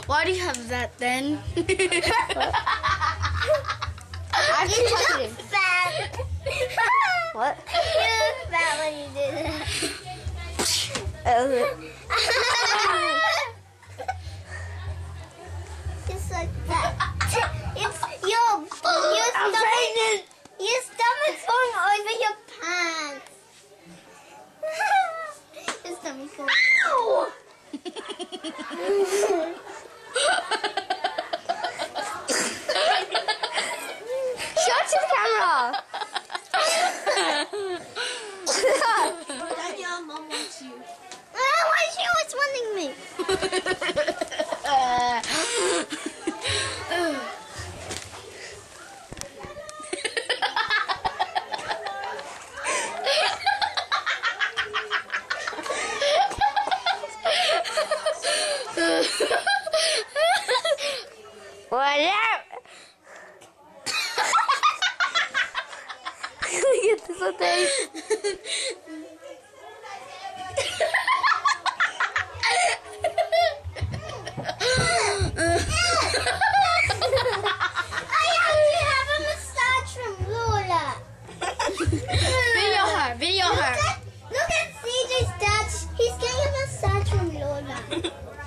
Why do you have that then? I You touch look it. fat. What? You look fat when you did that. Just like that. It's your stomach. Your stomach's going over your pants. Your stomach's going. Ow! Show it to the camera. Danielle, Mom wants you. Why is she always wanting me? What up? Look at this little thing. I actually have a massage from Lola. Video her, video her. Look at CJ's dad. He's getting a massage from Lola.